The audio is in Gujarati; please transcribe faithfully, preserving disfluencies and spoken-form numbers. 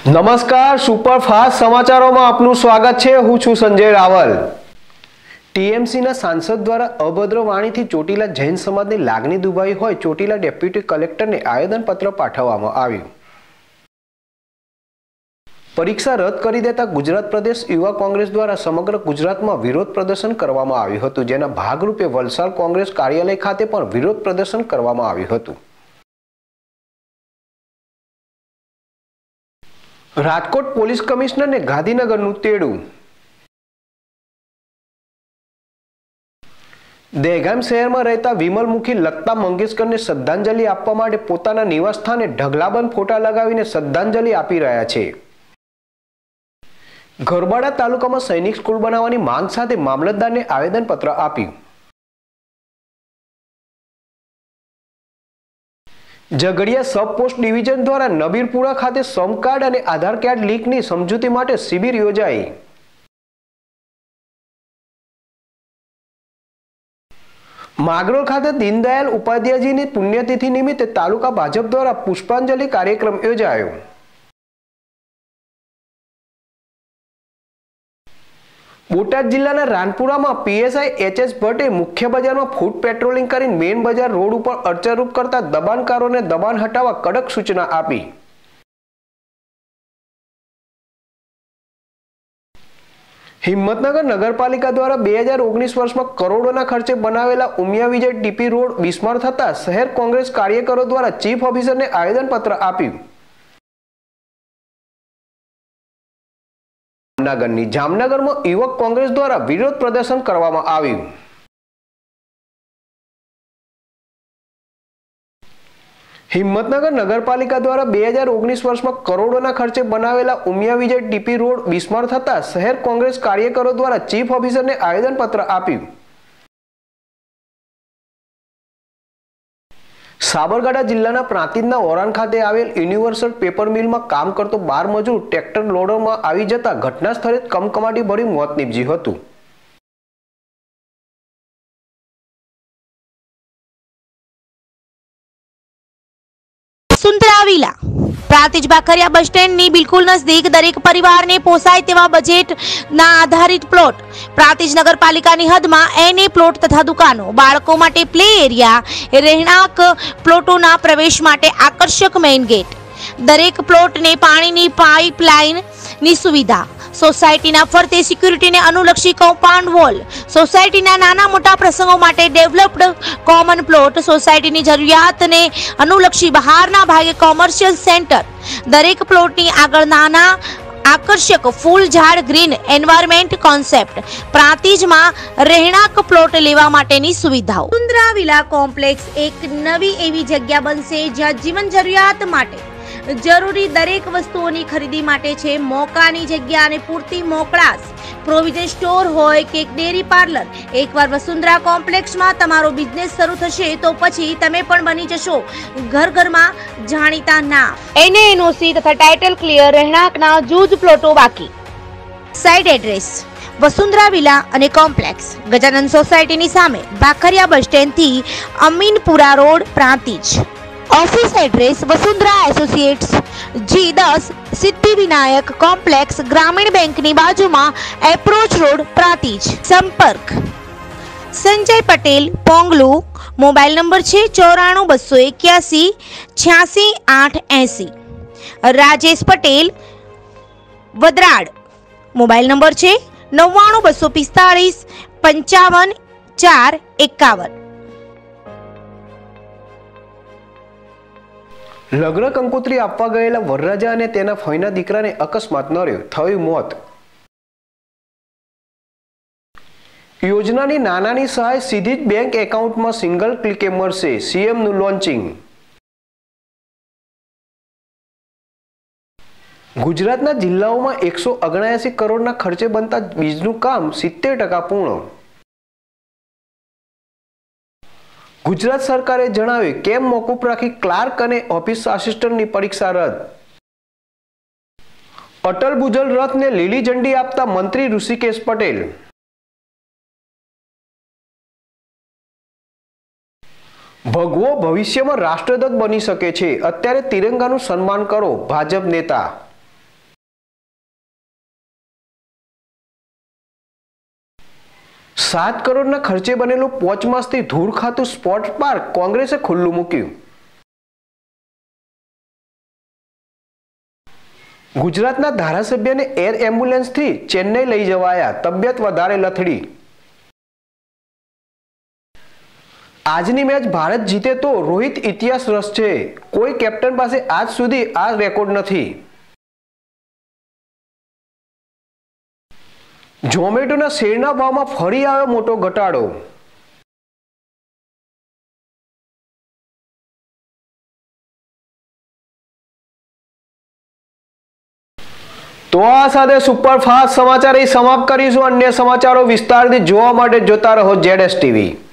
નમસ્કાર, સુપરફાસ્ટ સમાચારોમાં આપનું સ્વાગત છે। હું છું સંજય રાવલ। ટીએમસીના સાંસદ દ્વારા અભદ્ર વાણીથી ચોટીલા જૈન સમાજની લાગણી દુભાઈ હોય ચોટીલા ડેપ્યુટી કલેક્ટરને આવેદનપત્ર પાઠવવામાં આવ્યું। પરીક્ષા રદ કરી દેતા ગુજરાત પ્રદેશ યુવા કોંગ્રેસ દ્વારા સમગ્ર ગુજરાતમાં વિરોધ પ્રદર્શન કરવામાં આવ્યું હતું, જેના ભાગરૂપે વલસાડ કોંગ્રેસ કાર્યાલય ખાતે પણ વિરોધ પ્રદર્શન કરવામાં આવ્યું હતું। રાજકોટ પોલીસ કમિશનરને ગાંધીનગરનું તેડું। દહેગામ શહેરમાં રહેતા વિમલમુખી લતા મંગેશકરને શ્રદ્ધાંજલિ આપવા માટે પોતાના નિવાસસ્થાને ઢગલાબંધ ફોટા લગાવીને શ્રદ્ધાંજલિ આપી રહ્યા છે। ગરબાડા તાલુકામાં સૈનિક સ્કૂલ બનાવવાની માંગ સાથે મામલતદારને આવેદનપત્ર આપ્યું। ઝઘડિયા સબ પોસ્ટ ડિવિઝન દ્વારા નબીરપુરા ખાતે સમ કાર્ડ અને આધાર કાર્ડ લીકની સમજૂતી માટે શિબિર યોજાઈ। માગરોળ ખાતે દીનદયાલ ઉપાધ્યાયજીની પુણ્યતિથિ નિમિત્તે તાલુકા ભાજપ દ્વારા પુષ્પાંજલિ કાર્યક્રમ યોજાયો। બોટાદ જિલ્લાના રાનપુરામાં પીએસઆઈ એચએસ ભટ્ટે મુખ્ય બજારમાં ફૂટ પેટ્રોલિંગ કરીને મેઇન બજાર રોડ ઉપર અડચણરૂપ કરતા દબાણકારોને દબાણ હટાવવા કડક સૂચના આપી। હિંમતનગર નગરપાલિકા દ્વારા બે હજાર ઓગણીસ વર્ષમાં કરોડોના ખર્ચે બનાવેલા ઉમિયા વિજય ટીપી રોડ બિસ્માર થતા શહેર કોંગ્રેસ કાર્યકરો દ્વારા ચીફ ઓફિસરને આવેદનપત્ર આપ્યું। જામનગરની જામનગરમાં યુવક કોંગ્રેસ દ્વારા વિરોધ પ્રદર્શન કરવામાં આવ્યું। હિંમતનગર નગરપાલિકા દ્વારા બે હજાર ઓગણીસ વર્ષમાં કરોડોના ખર્ચે બનાવેલા ઉમિયા વિજય ટીપી રોડ બિસ્માર થતા શહેર કોંગ્રેસ કાર્યકરો દ્વારા ચીફ ઓફિસરને આવેદનપત્ર આપ્યું। સાબરકાંઠા જિલ્લાના પ્રાંતિજના ઓરાન ખાતે આવેલ યુનિવર્સલ પેપર મિલમાં કામ કરતો બાર મજૂર ટ્રેક્ટર લોડરમાં આવી જતા ઘટના સ્થળે કમકમાટી ભર્યું મોત નીપજ્યું હતું। વસુંધરા વિલા પ્રાંતિજ બાખરિયા બસ સ્ટેન્ડની બિલકુલ નજદીક દરેક પરિવારને પોસાય તેવા બજેટના આધારિત પ્લોટ, પ્રાંતિજ નગરપાલિકાની હદમાં એને પ્લોટ તથા દુકાનો, બાળકો માટે પ્લે એરિયા, રહેણાંક પ્લોટોના પ્રવેશ માટે આકર્ષક મેઇન ગેટ, દરેક પ્લોટને પાણીની પાઇપલાઇનની સુવિધા, સોસાયટીના ફરતે સિક્યુરિટીને અનુલક્ષી કમ્પાઉન્ડ વોલ, સોસાયટીના નાના મોટા પ્રસંગો માટે ડેવલપ્ડ કોમન પ્લોટ, સોસાયટીની જરૂરિયાતને અનુલક્ષી બહારના ભાગે કોમર્શિયલ સેન્ટર, દરેક પ્લોટની આગળ નાના આકર્ષક ફૂલ ઝાડ ગ્રીન એન્વાયરમેન્ટ કોન્સેપ્ટ, પ્રાંતિજમાં રહેણાંક પ્લોટ લેવા માટેની સુવિધાઓ। વસુંધરા વિલા કોમ્પ્લેક્સ એક નવી એવી જગ્યા બનશે જ્યાં જીવન જરૂરિયાત માટે જરૂરી દરેક વસ્તુઓની ખરીદી માટે છે મોકાની જગ્યા અને પૂરતી મોકળાશ, પ્રોવિઝન સ્ટોર હોય કે ડેરી પાર્લર। એકવાર વસુંધરા કોમ્પ્લેક્સમાં તમારો બિઝનેસ શરૂ થશે તો પછી તમે પણ બની જશો ઘર ઘરમાં જાણીતા નામ। એને એનઓસી તથા ટાઇટલ ક્લિયર રહેણાંકના જૂજ પ્લોટો બાકી। સાઇટ એડ્રેસ વસુંધરા વિલા અને કોમ્પ્લેક્સ ગજાનંદ સોસાયટીની સામે બાખરિયા બસ સ્ટેન્ડથી Aminpura road, Prantij. Office address Vasundhara associates G दस सिद्धि विनायक कॉम्प्लेक्स ग्रामीण बैंक ની બાજુમાં એપ્રોચ રોડ, પ્રાંતિજ। સંપર્ક સંજય પટેલ પોંગલુ, મોબાઈલ નંબર છે ચોરાણું બસો એક્યાસી છ્યાસી આઠ એસી। રાજેશ પટેલ વદરાડ, મોબાઈલ નંબર છે નવ્વાણું બસો પિસ્તાળીસ પંચાવન ચાર એકાવન। લગ્ન કંકોત્રી આપવા ગયેલા વરરાજા અને તેના ફઈના દીકરાને અકસ્માત નડ્યો, થયું મોત। યોજનાની નાનાની સહાય સીધી જ બેંક એકાઉન્ટમાં સિંગલ ક્લિકે મળશે, સીએમનું લોન્ચિંગ। ગુજરાતના જિલ્લાઓમાં એકસો ઓગણએંસી કરોડના ખર્ચે બનતા બીજનું કામ સિત્તેર ટકા પૂર્ણ। ગુજરાત સરકારે જણાવ્યું કેમ મોકૂફ રાખી ક્લાર્ક અને ઓફિસ આસિસ્ટન્ટની પરીક્ષા રદ। અટલ ભુજલ રથને લીલી ઝંડી આપતા મંત્રી ઋષિકેશ પટેલ। ભગવો ભવિષ્યમાં રાષ્ટ્રધ્વજ બની શકે છે, અત્યારે તિરંગાનું સન્માન કરો, ભાજપ નેતા। सात करोड़ना खर्चे बनेलू पोच मासथी धूળ ખાતું સ્પોર્ટ પાર્ક કોંગ્રેસે ખુલ્લું મૂક્યું। ગુજરાતના ધારાસભ્યને એર એમ્બ્યુલન્સથી ચેન્નઈ લઈ જવાયા, તબિયત વધારે લથડી। આજની મેચ ભારત જીતે તો રોહિત ઇતિહાસ રચશે, કોઈ કેપ્ટન પાસે આજ સુધી આ રેકોર્ડ નથી। ઝોમેટોના શેરના ભાવમાં ફરી આવ્યો મોટો ઘટાડો। તો આ સાથે સુપરફાસ્ટ સમાચાર એ સમાપ્ત કરીશું। અન્ય સમાચારો વિસ્તારથી જોવા માટે જોતા રહો જેડએસ ટીવી।